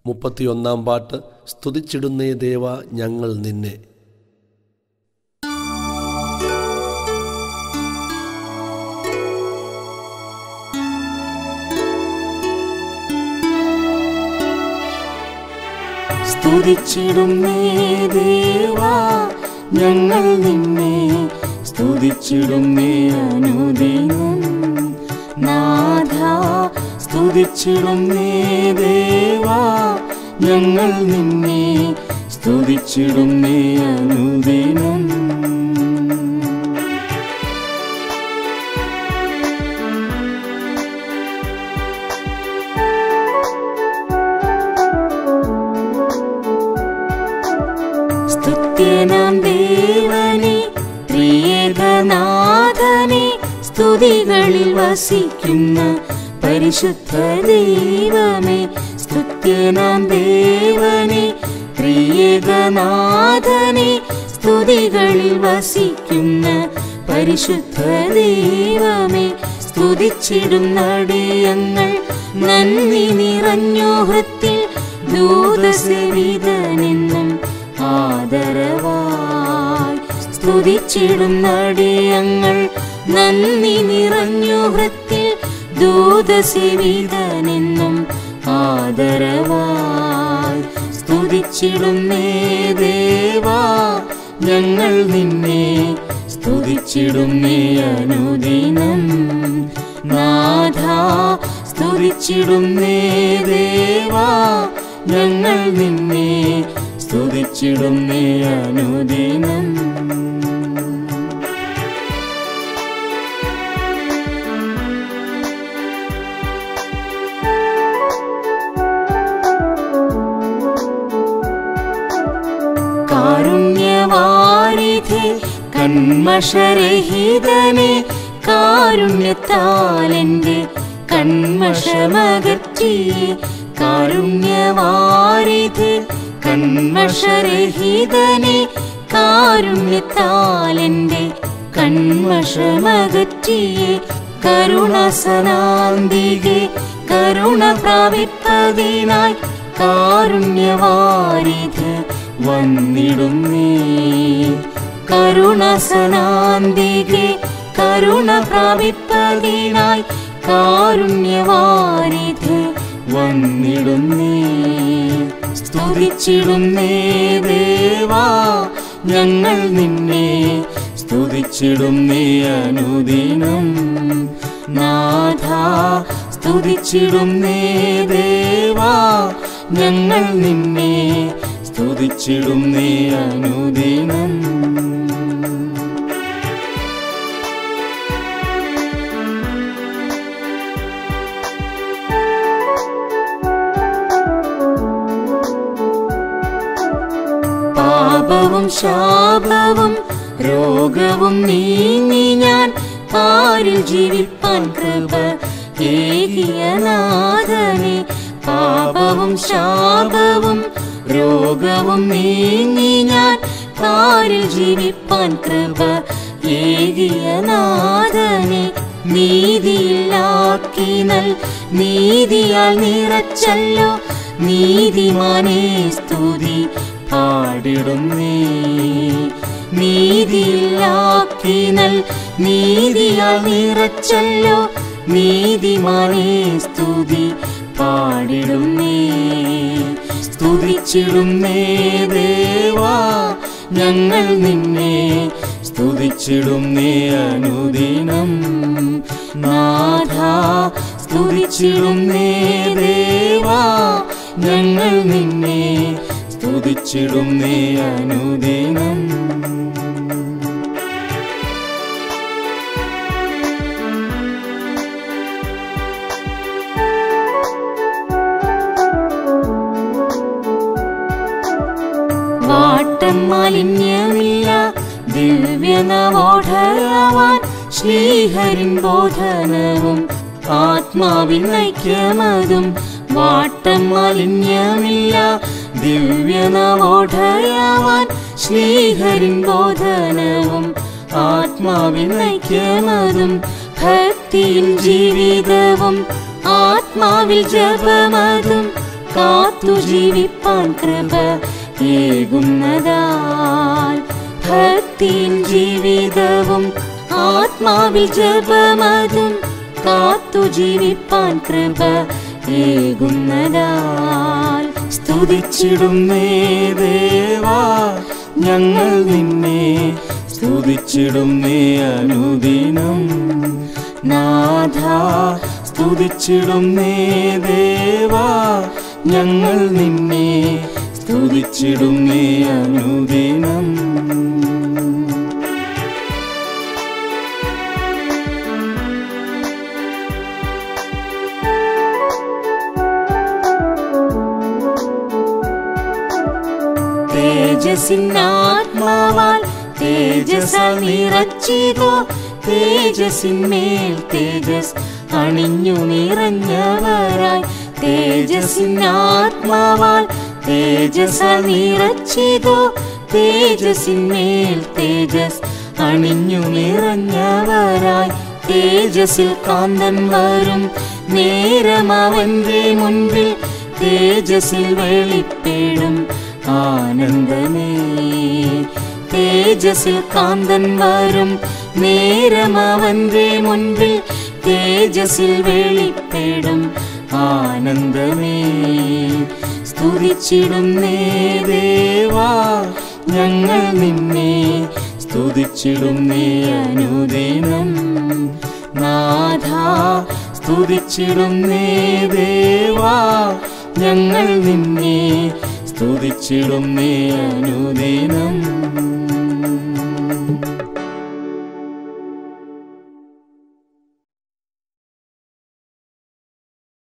31 പാട്ട്. സ്തുതിച്ചിടുന്നേ ദേവ ഞങ്ങൾ നിന്നെ. സ്തുതിച്ചിടുന്നേ ദേവാ ഞങ്ങൾ നിന്നെ, സ്തുതിച്ചിടുന്നേ അനുദിനം നാഥ. സ്തുതിച്ചിടുന്നേ ദേവാ ഞങ്ങൾ നിന്നെ, സ്തുതിച്ചിടുന്നേ അനുദിനം. സ്തുത്യനാം ദേവനെ ത്രിയേകനാഥനെ, സ്തുതികളിൽ വസിക്കുന്ന പരിശുദ്ധ ദൈവമേ. സ്തുത്യനാം ദേവനെ ത്രിയേകനാഥനെ, സ്തുതികളിൽ വസിക്കുന്ന പരിശുദ്ധ ദൈവമേ. സ്തുതിച്ചിടുന്നടിയങ്ങൾ നന്ദി നിറഞ്ഞു ഹൃത്തിൽ, ദൂതസേവിതനെന്നും ആദരവായി. സ്തുതിച്ചിടുന്നടിയങ്ങൾ നന്ദി നിറഞ്ഞു ഹൃത്തിൽ, ദൂതസേവിതനെന്നും ആദരവായി. സ്തുതിച്ചിടുന്നേ ദേവാ ഞങ്ങൾ നിന്നെ, സ്തുതിച്ചിടുന്നേ അനുദിനം നാഥ. സ്തുതിച്ചിടുന്നേ ദേവാ ഞങ്ങൾ നിന്നെ, സ്തുതിച്ചിടുന്നേ അനുദിനം. കാരുണ്യവാരിധേ കന്മഷരഹിതനെ, കാരുണ്യത്താലെന്റെ കന്മഷമകറ്റിയേ. കാരുണ്യവാരിധേ കന്മഷരഹിതനെ, കാരുണ്യത്താലെന്റെ കന്മഷമകറ്റിയേ. കരുണസനാന്തികെ കരുണ പ്രാപിപ്പതിനായി, കാരുണ്യവാരിധേ വന്നിടുന്നേ. കരുണസനാന്തികെ കരുണ പ്രാപിപ്പതിനായി, കാരുണ്യവാരിധേ വന്നിടുന്നേ. സ്തുതിച്ചിടുന്നേ ദേവാ ഞങ്ങൾ നിന്നെ, സ്തുതിച്ചിടുന്നേ അനുദിനം നാഥ. സ്തുതിച്ചിടുന്നേ ദേവാ ഞങ്ങൾ നിന്നെ, സ്തുതിച്ചിടുന്നേ അനുദിനം. പാപവും ശാപവും രോഗവും നീങ്ങി ഞാൻ പാരിൽ ജീവിപ്പാൻ കൃപ ഏകിയ നാഥനെ. പാപവും ശാപവും രോഗവും നീങ്ങി ഞാൻ പാരിൽ ജീവിപ്പാൻ കൃപ ഏകിയ നാഥനെ. നീതിയിലാക്കി നൽ നീതിയാൽ നിറച്ചല്ലോ, നീതിമാനേ സ്തുതി പാടിടുന്നേ. നീതിയിലാക്കി നൽ നീതിയാൽ നിറച്ചല്ലോ, നീതിമാനേ സ്തുതി പാടിടുന്നേ. സ്തുതിച്ചിടുന്നേ ദേവാ ഞങ്ങൾ നിന്നെ, സ്തുതിച്ചിടുന്നേ അനുദിനം നാഥ. സ്തുതിച്ചിടുന്നേ ദേവാ ഞങ്ങൾ നിന്നെ, സ്തുതിച്ചിടുന്നേ അനുദിനം. വാട്ടം മാലിന്യമില്ല ദിവ്യനവോഢയാവാൻ, ശ്രീഹരിൻ ബോധനവും ആത്മാവിൻ ഐക്യമതും. വാട്ടം മാലിന്യമില്ല ദിവ്യനവോഢയാവാൻ, ശ്രീഹരിൻ ബോധനവും ആത്മാവിൻ ഐക്യമതും. ഭക്തിയിൽ ജീവിതവും ആത്മാവിൽ ജപമതും, കാത്തു ജീവിപ്പാൻ കൃപ ഏകുന്നതാൽ ഭക്തിയിൽ ജീവിതവും ആത്മാവിൽ ജപമതും കാത്തു ജീവിപ്പാൻ കൃപ ഏകുന്നതാൽ സ്തുതിച്ചിടുന്നേ ദേവാ ഞങ്ങൾ നിന്നെ സ്തുതിച്ചിടുന്നേ അനുദിനം നാഥ സ്തുതിച്ചിടുന്നേ ദേവാ ഞങ്ങൾ നിന്നെ സ്തുതിച്ചിടുന്നേ അനുദിനം തേജസ്സിനാത്മാവാൽ തേജസാൽ നിറച്ചിതോ തേജസ്സിന്മേൽ തേജസ് അണിഞ്ഞു നിറഞ്ഞവരായി തേജസ്സിനാത്മാവാൽ തേജസാൽ നിറച്ചിതോ തേജസ്സിന്മേൽ തേജസ് അണിഞ്ഞു നിറഞ്ഞവരായി തേജസ്സിൽ കാന്തൻ വരും നേരം അവന്റെ മുൻപിൽ തേജസ്സിൽ വെളിപ്പെടും ആനന്ദമേ തേജസ്സിൽ കാന്തൻ വരും നേരം അവന്റെ മുൻപിൽ തേജസ്സിൽ വെളിപ്പെടും ആനന്ദമേ സ്തുതിച്ചിടുന്നേ ദേവാ ഞങ്ങൾ നിന്നെ സ്തുതിച്ചിടുന്നേ അനുദിനം നാഥ സ്തുതിച്ചിടുന്നേ ദേവാ ഞങ്ങൾ നിന്നെ സ്തുതിച്ചിടുന്നേ അനുദിനം